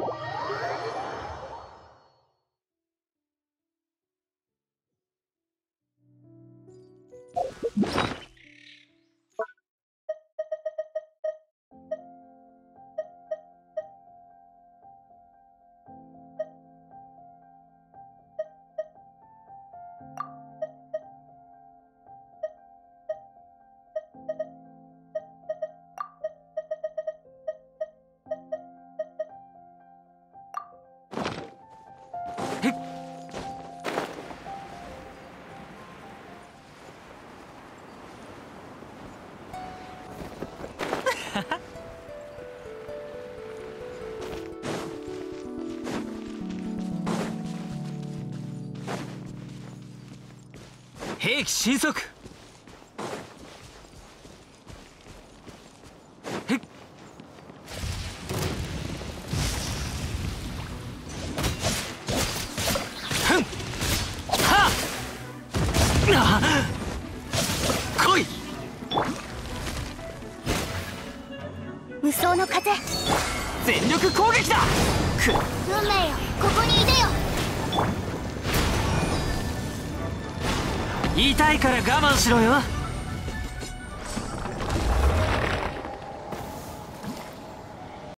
兵器神速。へっ。ふん。はあ。来い。 無双の風。 全力攻撃だ。 運命よ、ここにいでよ。 痛いから我慢しろよ。